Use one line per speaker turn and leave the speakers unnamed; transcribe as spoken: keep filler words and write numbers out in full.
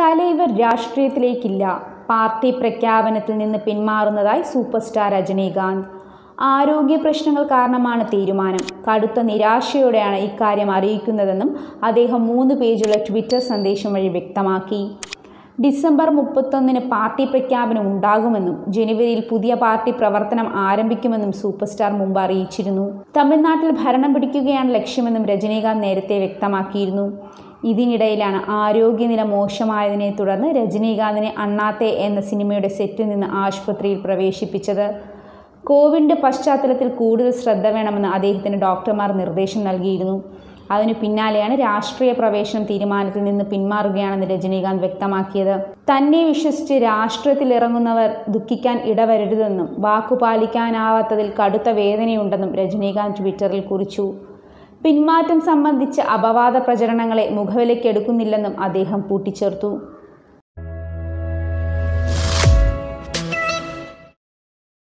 Thalaivar രാഷ്ട്രീയത്തിലേക്കില്ല, party പ്രഖ്യാപനത്തിൽ നിന്ന് പിന്മാറുന്നതായി super star Rajinikanth. ആരോഗ്യ പ്രശ്നങ്ങൾ കാരണമാണ് തീരുമാനം. കടുത്ത നിരാശയോടെയാണ് ഇക്കാര്യം അറിയിക്കുന്നതെന്നും അദ്ദേഹം മൂന്ന് പേജുള്ള ട്വിറ്റർ സന്ദേശം വഴി വ്യക്തമാക്കി. ഡിസംബർ മുപ്പത്തൊന്നിന് പാർട്ടി പ്രഖ്യാപനം ഉണ്ടാകുമെന്നും ജനുവരിയിൽ പുതിയ പാർട്ടി പ്രവർത്തനം ആരംഭിക്കുമെന്നും സൂപ്പർ സ്റ്റാർ മുമ്പ് അറിയിച്ചിരുന്നു. തമിഴ്നാട്ടിൽ ഭരണം പിടിക്കുകയാണ് ലക്ഷ്യമെന്നും രജനീകാന്ത് നേരത്തെ വ്യക്തമാക്കിയിരുന്നു. ഇതിനിടയിലാണ് ആരോഗ്യനില മോശമായതിനെ തുടർന്ന് രജനീകാന്തിനെ അണ്ണാത്തെ എന്ന സിനിമയുടെ സെറ്റിൽ നിന്ന് ആശുപത്രിയിൽ പ്രവേശിപ്പിച്ചത്. കോവിഡിൻ്റെ പശ്ചാത്തലത്തിൽ കൂടുതൽ ശ്രദ്ധ വേണമെന്ന് അദ്ദേഹത്തിന് ഡോക്ടർമാർ നിർദ്ദേശം നൽകിയിരുന്നു. അതിനു പിന്നാലെയാണ് രാഷ്ട്രീയ പ്രവേശനം തീരുമാനത്തിൽ നിന്ന് പിന്മാറുകയാണെന്ന് രജനീകാന്ത് വ്യക്തമാക്കിയത്. തന്നെ വിശ്വസിച്ച് രാഷ്ട്രീയത്തിലിറങ്ങുന്നവർ ദുഃഖിക്കാൻ ഇടവരരുതെന്നും വാക്കുപാലിക്കാനാവാത്തതിൽ കടുത്ത വേദനയുണ്ടെന്നും രജനീകാന്ത് ട്വിറ്ററിൽ കുറിച്ചു. പിന്മാറ്റം സംബന്ധിച്ച അപവാദ പ്രചരണങ്ങളെ മുഖവിലയ്ക്കെടുക്കുന്നില്ലെന്നും അദ്ദേഹം കൂട്ടിച്ചേർത്തു.